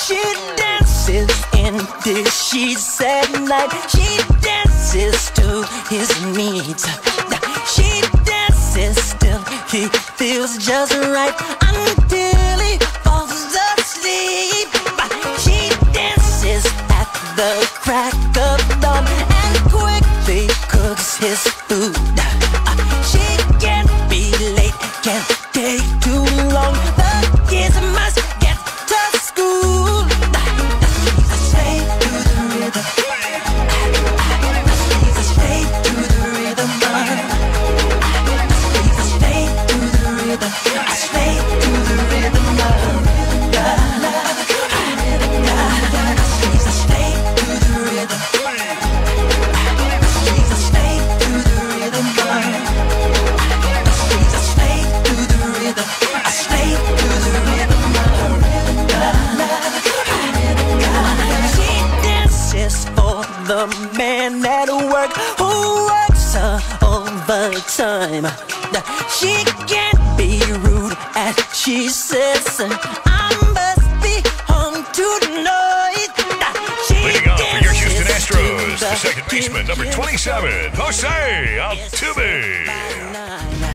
She dances in the sheets at night. She dances to his needs. She dances till he feels just right until he falls asleep. She dances at the crack of dawn and quickly cooks his food. She can't be late, can't take too long. The kids must get to school. She's a slave to the rhythm. She's a slave to the rhythm. She's a slave to the rhythm. A slave to the rhythm. She's a slave to the rhythm. She's a slave to the rhythm. She's a slave to the rhythm. A slave to the rhythm. She dances for the man at work who works overtime. She can't be rude as she says, I must be home tonight. Leading off for your Houston Astros, the second baseman, number 27, Jose Altuve.